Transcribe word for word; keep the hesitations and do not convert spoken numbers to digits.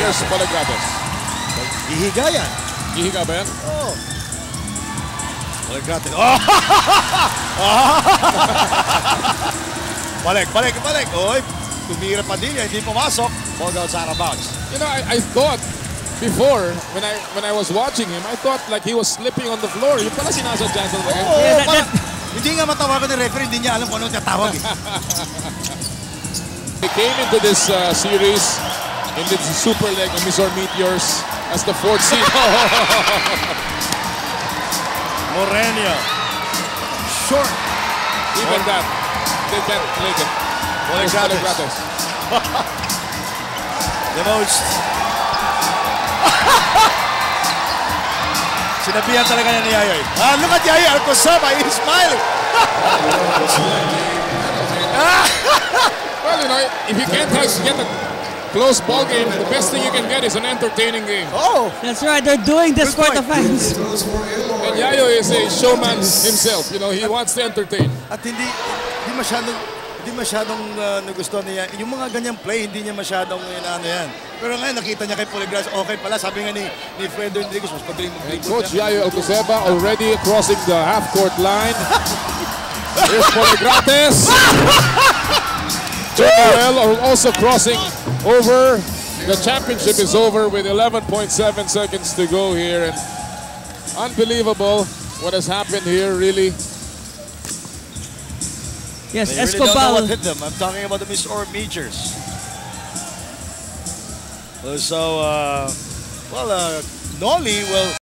Here's Poligrates. Ihiga yan. Ihiga ba yan? Oo. Oh. Poligrates. Oh! balik, balik, balik. Oy, tumira pa din yan. Hindi pumasok. Ball goes out of bounds. You know, I, I thought before, when I when I was watching him, I thought like he was slipping on the floor. Yung pala sinasadya sa Oo, oh, yeah, that, that... Hindi nga matawagan ni referee. Hindi niya alam kung anong tatawag. Eh. They came into this uh, series in the Super League of Misor Meteors as the fourth seed. Moreno. Short. Even oh. that, they can't make it. Poligrates. The most. Sinabihan talaga niya ni Yayoy. Ah, look at Yayoy Alcosaba. He's smiling. Well, you know, if you can't get a close ball game, the best thing you can get is an entertaining game. Oh, that's right. They're doing this for the fans. And Yayoy is a showman himself. You know, he wants to entertain. At hindi, hindi masyadong, hindi masyadong uh, nagustuhan niya. Yung mga ganyang play, hindi niya masyadong ano yan. Pero ngayon, nakita niya kay Poligrates, okay pala. Sabi nga ni, ni Fredo Rodriguez, mas pagaling mag-dribble. Coach Yayoy Alcosaba already crossing the half-court line. Here's Poligrates. Joel are also crossing over. The championship is over with eleven point seven seconds to go here. And unbelievable what has happened here, really. Yes, they really Escobar. Don't know what hit them. I'm talking about the Misor Majors. So, uh, well, uh, Nolly will...